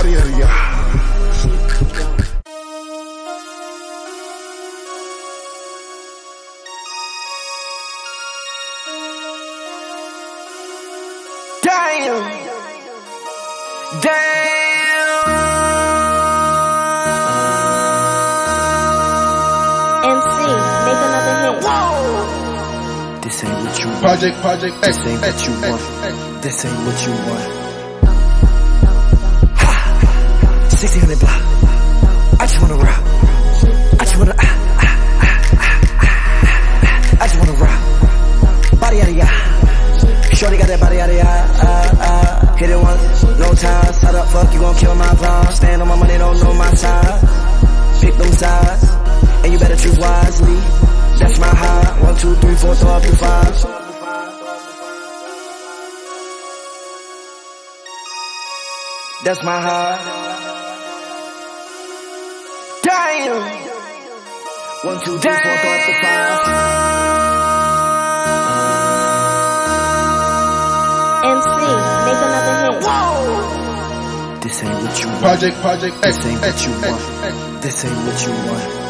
Body-ody. Damn. MC, make another hit. Whoa. This ain't what you want. Project This ain't what you want. This ain't what you want. Ha! 1600 block. I just wanna rock. I just wanna I just wanna rock. Body-ody. Shawty got that body-ody. Hit it once, no time. Side up, fuck, you gon' kill my vibe. Stand on my money, don't know my side. Pick them sides, and you better choose wisely. That's my high. 1, 2, 3, 4, throw up to 5. That's my high. Damn. 1, 2, 3, 4, throw up to 5. MC, make another hit. Whoa. This ain't what you want. Project This ain't what you want. This ain't what you want.